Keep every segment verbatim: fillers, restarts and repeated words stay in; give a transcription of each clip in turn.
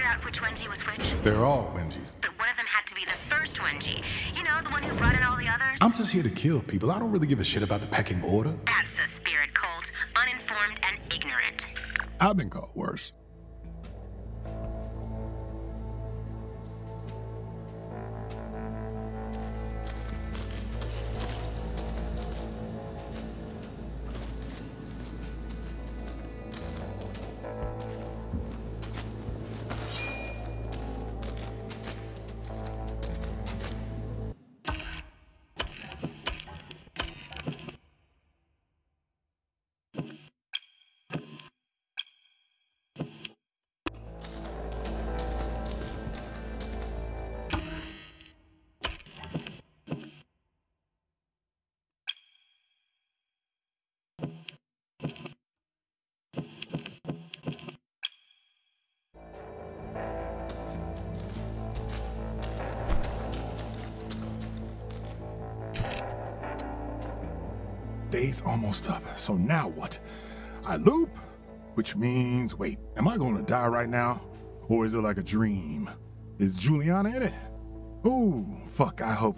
figure out which Wenji was which? They're all Wenjis. But one of them had to be the first Wenji. You know, the one who brought in all the others? I'm just here to kill people. I don't really give a shit about the pecking order. That's the spirit cult. Uninformed and ignorant. I've been called worse. Day's almost up, so now what? I loop, which means, wait, am I gonna die right now? Or is it like a dream? Is Juliana in it? Ooh, fuck, I hope.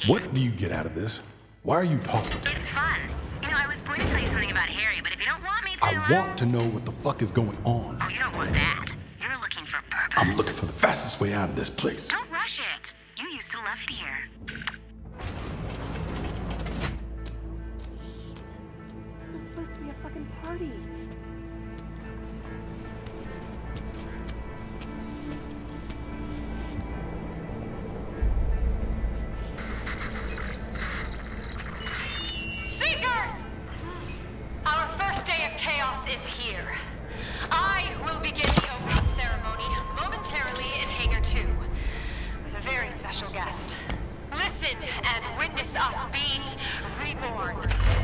What do you get out of this? Why are you talking? It's fun. You know, I was going to tell you something about Harry, but if you don't want me to... I want to know what the fuck is going on. Oh, you don't want that. You're looking for purpose. I'm looking for the fastest way out of this place. Don't rush it. You used to love it here. There's supposed to be a fucking party. Seekers! Our first day of chaos is here. I will begin the opening ceremony momentarily in Hangar two with a very special guest. Listen and witness us being reborn.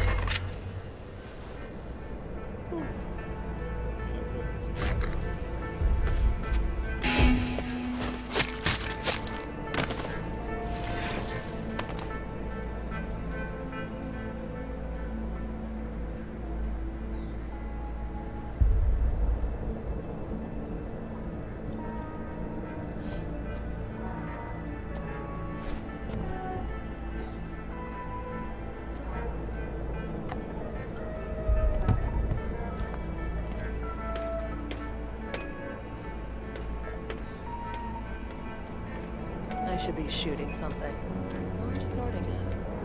I should be shooting something. Or snorting it.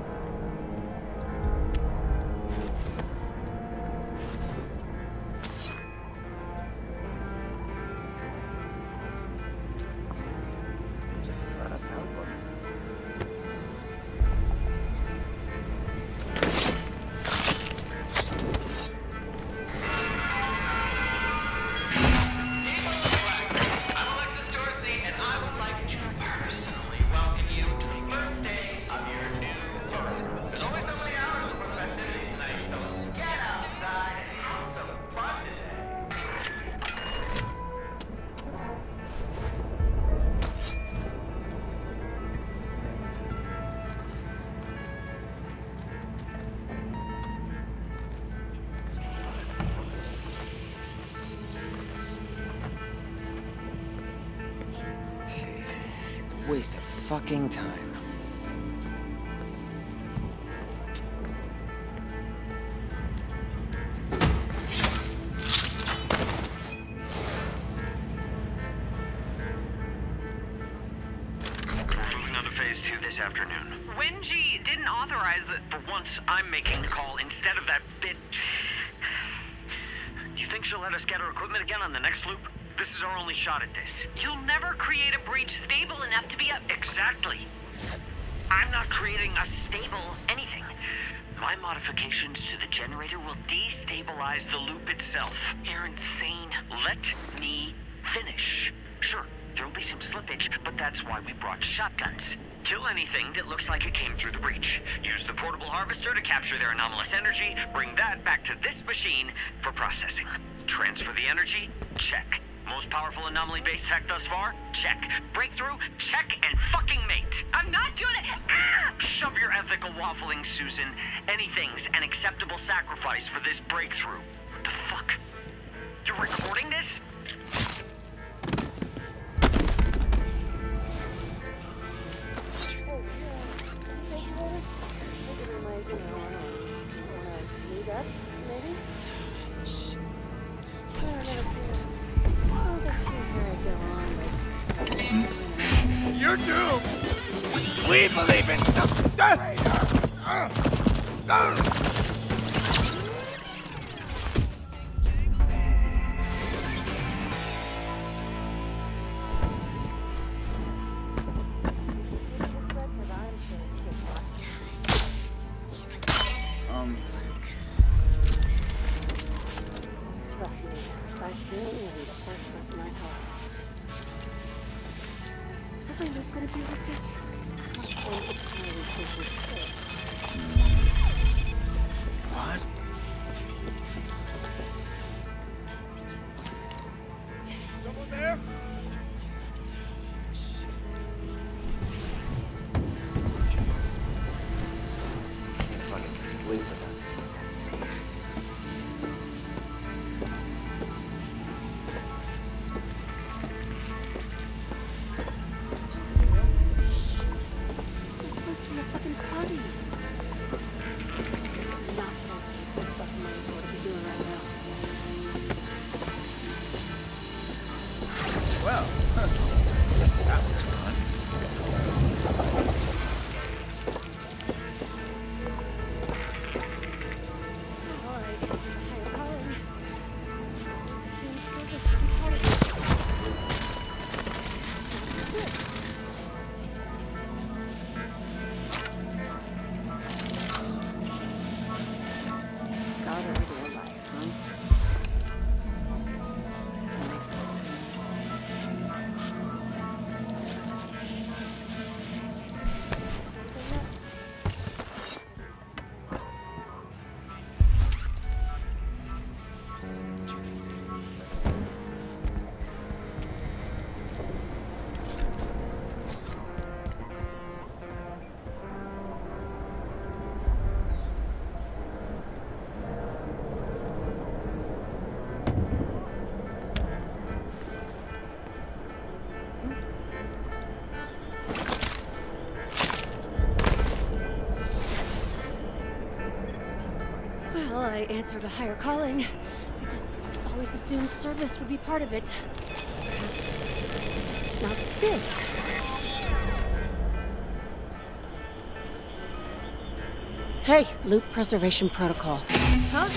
Waste of fucking time. Moving on to phase two this afternoon. Wenji didn't authorize it. For once, I'm making the call instead of that bit. Do you think she'll let us get her equipment again on the next loop? This is our only shot at this. You'll never create a breach stable enough to be a... Exactly. I'm not creating a stable anything. My modifications to the generator will destabilize the loop itself. You're insane. Let me finish. Sure, there'll be some slippage, but that's why we brought shotguns. Kill anything that looks like it came through the breach. Use the portable harvester to capture their anomalous energy. Bring that back to this machine for processing. Transfer the energy? Check. Most powerful anomaly-based tech thus far? Check. Breakthrough? Check and fucking mate. I'm not doing it! Ah! Shove your ethical waffling, Susan. Anything's an acceptable sacrifice for this breakthrough. What the fuck? You're recording this? You're doomed! We believe in the... Um... What? Someone there? Can't fucking sleep with us. There's supposed to be a fucking I answered a higher calling. I just always assumed service would be part of it. Perhaps just not this. Hey, loop preservation protocol. Huh?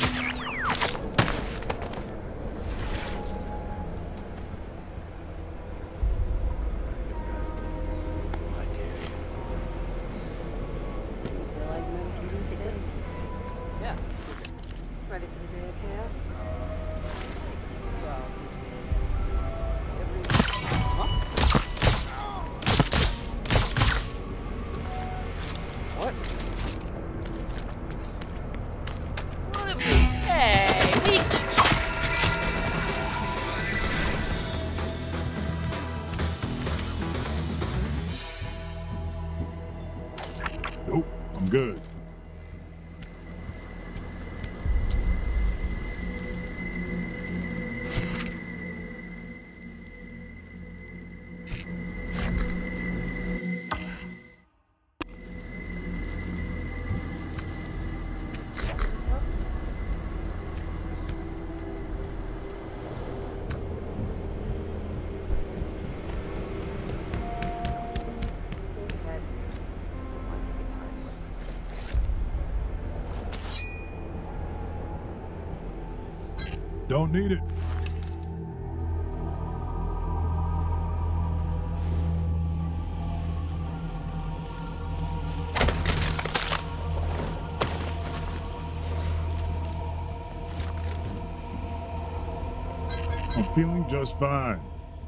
Nope, I'm good. Don't need it. I'm feeling just fine.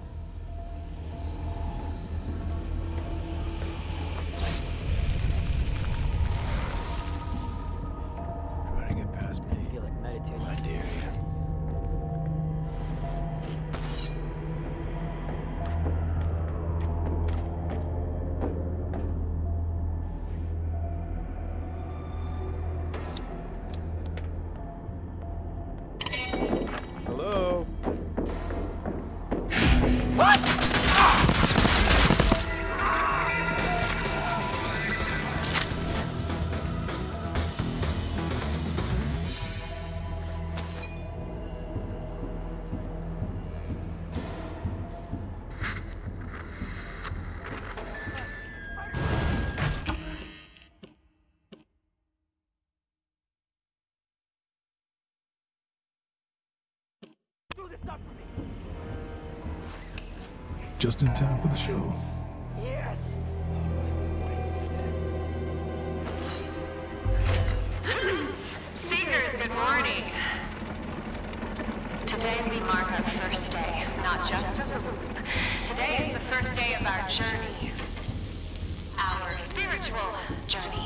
Try to get past me. I feel like meditating. I dare you. Hello? Just in time for the show. Seekers, good morning. Today we mark our first day, not just of the loop. Today is the first day of our journey. Our spiritual journey.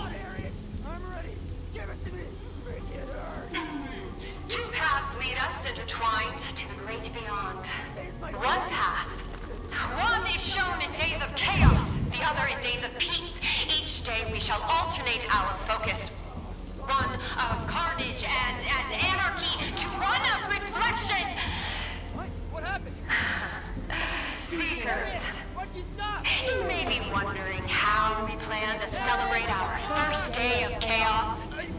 Two paths lead us intertwined to the great beyond. One path. One is shown in days of chaos, the other in days of peace. Each day we shall alternate our focus. One of carnage and, and anarchy to one of reflection. What? What happened? Seekers, Why'd you stop? you may be wondering how we plan to celebrate our first day of chaos.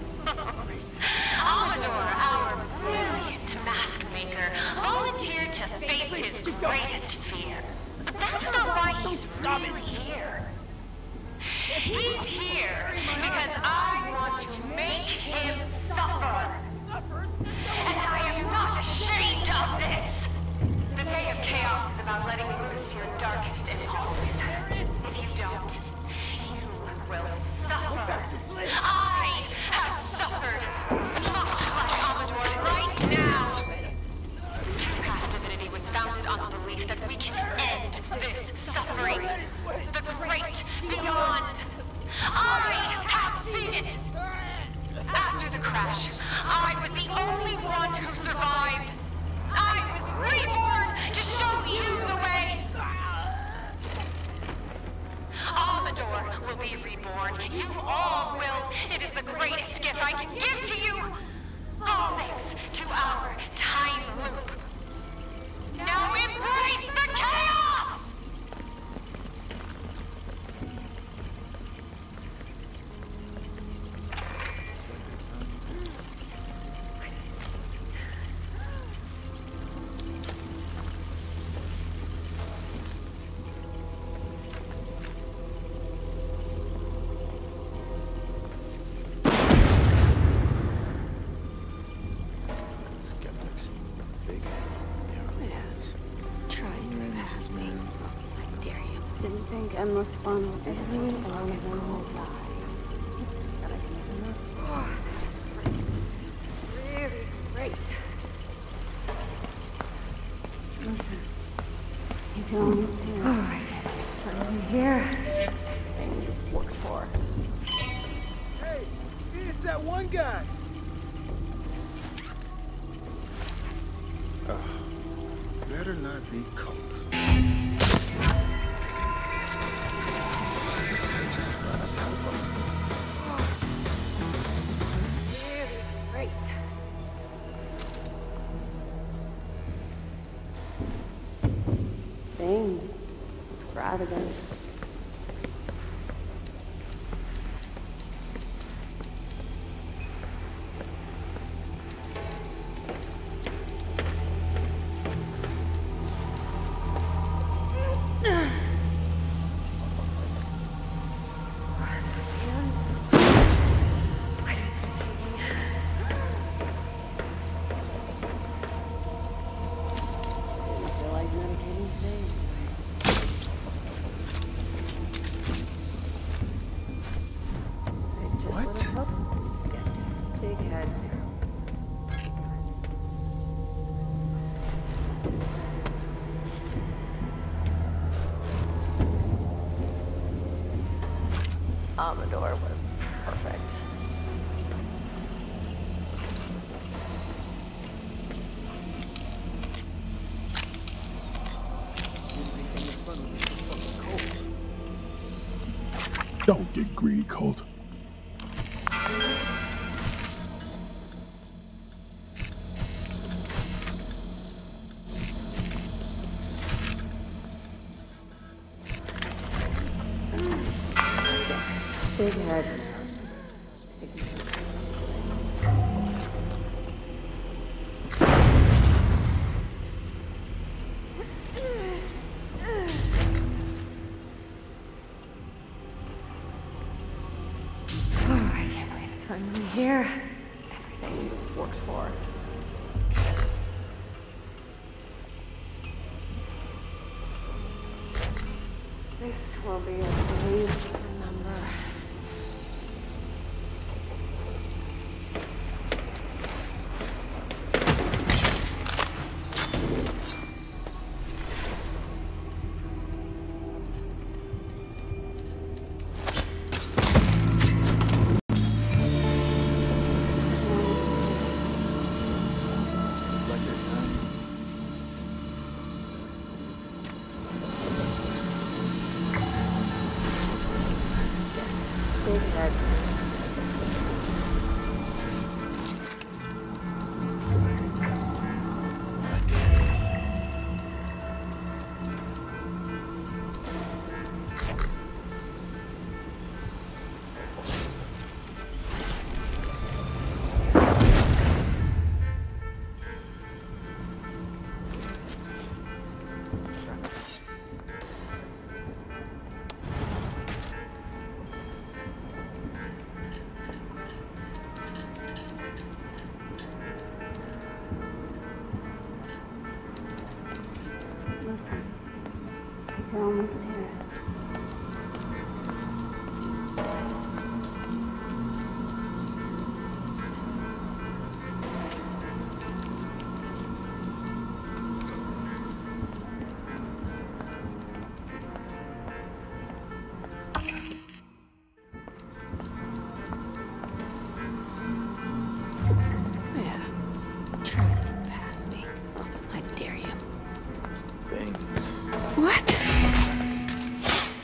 Amador, our brilliant mask maker, volunteered to face his greatest fear. But that's not why he's really here. He's here because I want to make him suffer. And I am not ashamed of this. The day of chaos is about letting loose your darkest impulses. If you don't, you will suffer. I have suffered, much like Amador right now. Two-Path Divinity was founded on the belief that we can end this suffering. The great beyond. I have seen it. After the crash, I was the only one who survived. I was reborn to show you the way. Amador will be reborn. You all will. It is the greatest gift I can give to you. All thanks to our time loop. Now embrace the chaos! think endless fun will be sweet and then we'll die. But I can never know. Oh, really great. Listen, you can almost hear it. Oh, I can hear things work for. Hey, it's that one guy. Uh, better not be Colt. Really great. Things. Extravagant. Feel like meditating today? What? Big head. Amador was perfect. Don't get greedy, Colt. Big head. Oh, I can't believe it's finally here. Everything works for. This will be a day to remember. Big head. Listen, you're almost here. Yeah. Try to pass me. I dare you. Bang. What?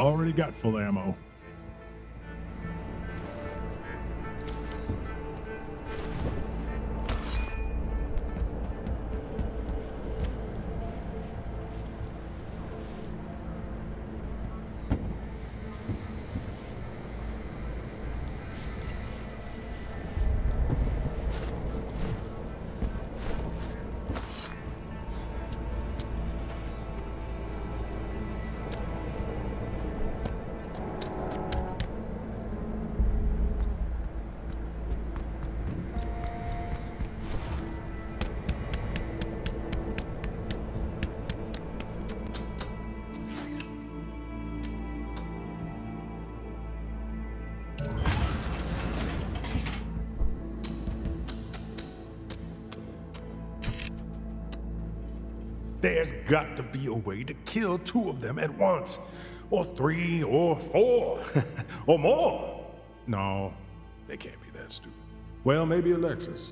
already got full ammo. There's got to be a way to kill two of them at once. Or three, or four, or more. No, they can't be that stupid. Well, maybe Alexis.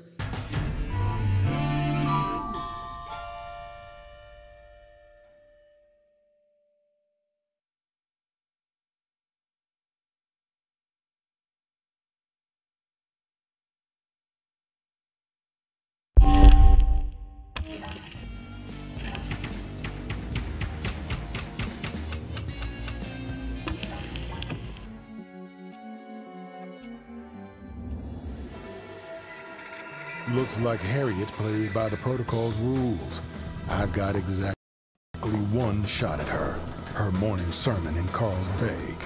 Looks like Harriet played by the protocol's rules. I've got exactly one shot at her. Her morning sermon in Carlsbad.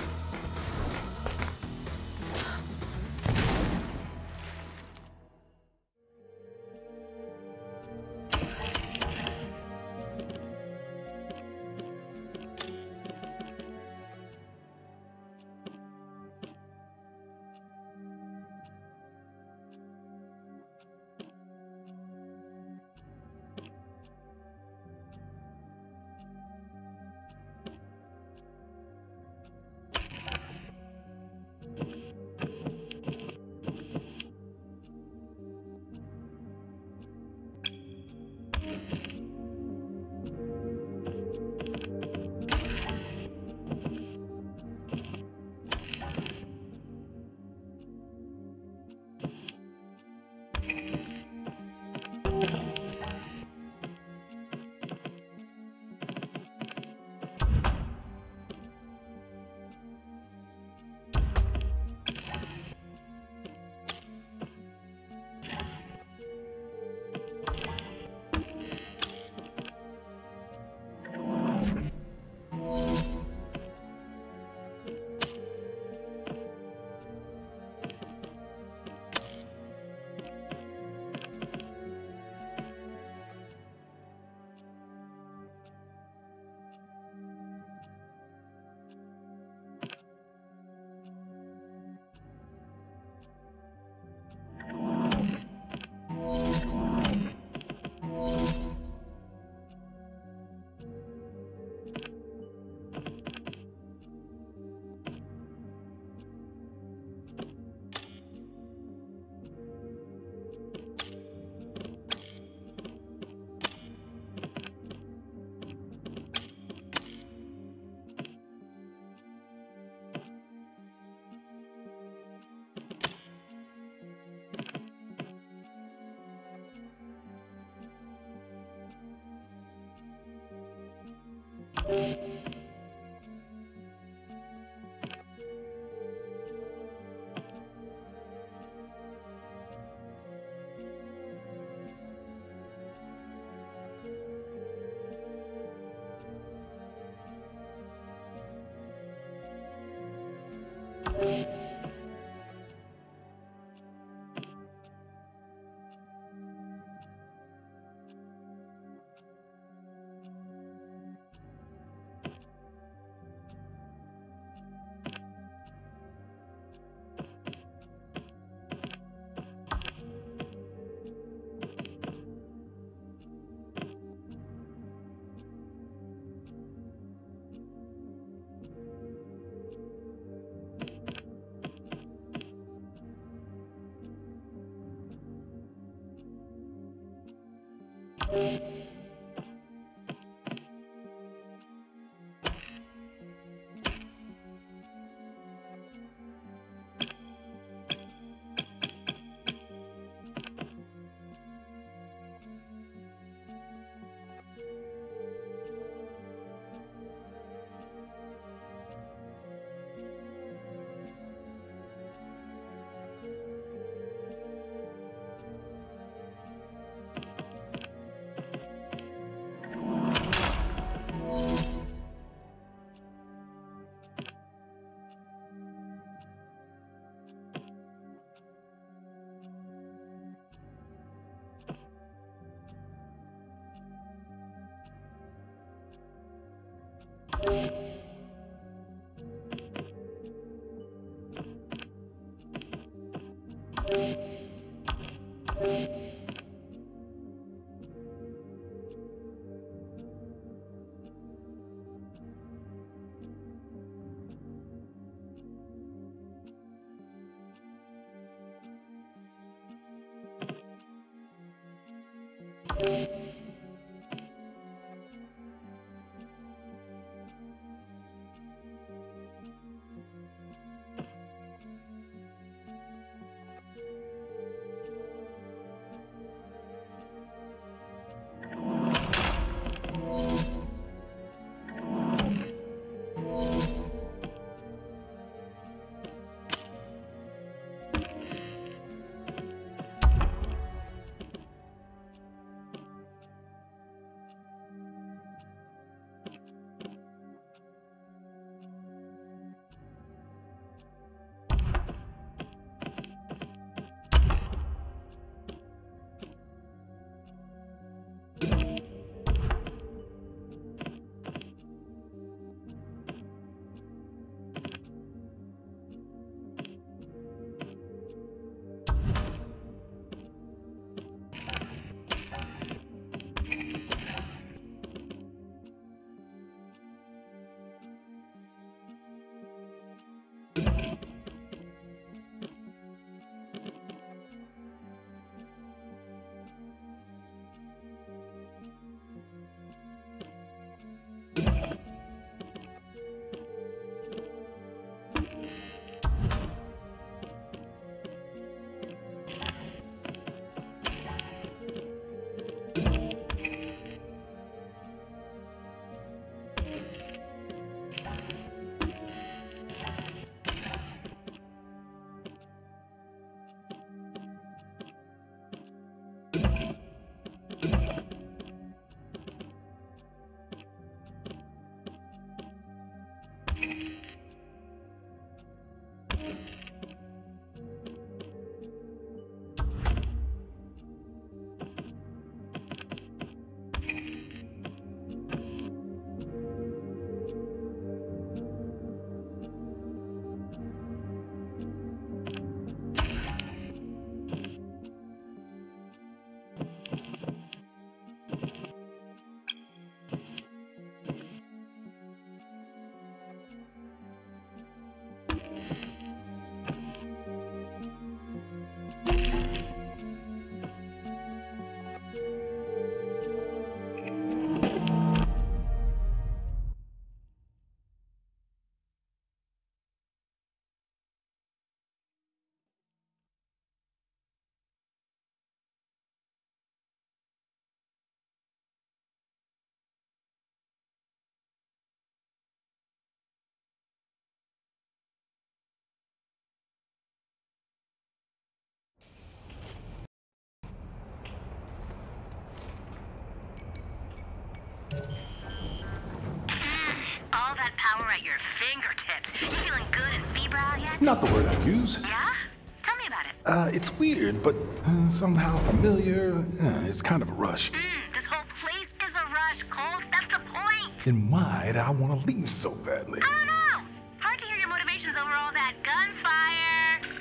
power at your fingertips. You feeling good and febrile yet? Not the word I'd use. Yeah? Tell me about it. Uh, it's weird, but uh, somehow familiar. Uh, it's kind of a rush. Mm, this whole place is a rush, Colt. That's the point. And why'd I want to leave so badly? I don't know. Hard to hear your motivations over all that gunfire.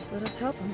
Just let us help him.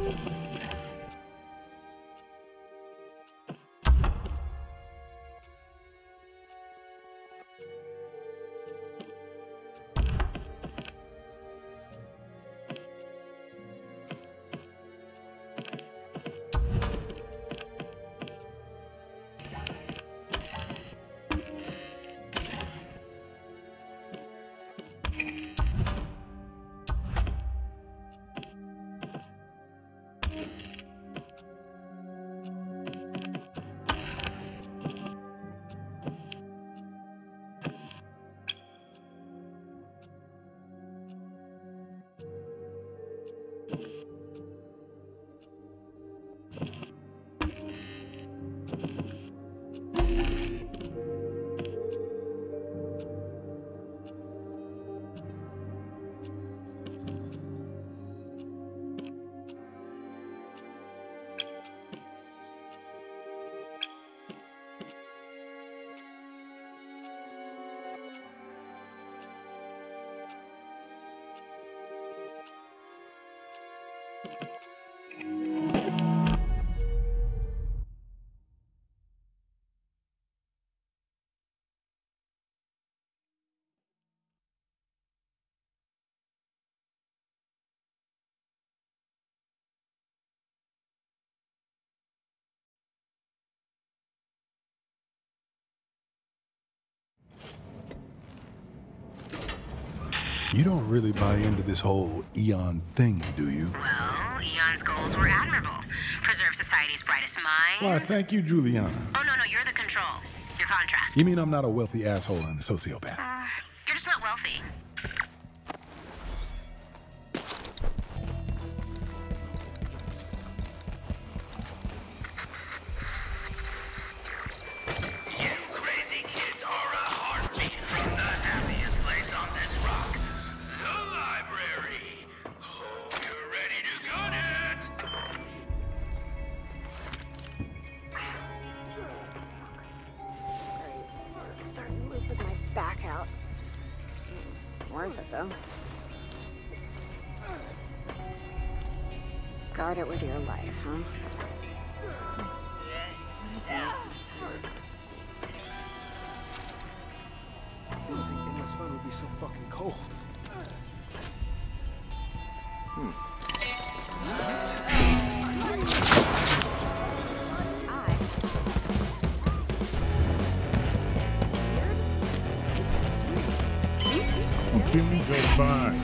You don't really buy into this whole Eon thing, do you? Well, Eon's goals were admirable. Preserve society's brightest minds. Why, thank you, Juliana. Oh, no, no, you're the control. You're contrast. You mean I'm not a wealthy asshole and a sociopath? Uh, you're just not wealthy. Back out. Worth it, though. Guard it with your life, huh? I didn't think endless fun would be so fucking cold. Hmm. I'm feeling just fine.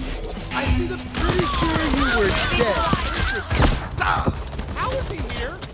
I'm pretty sure you were dead. How is he here?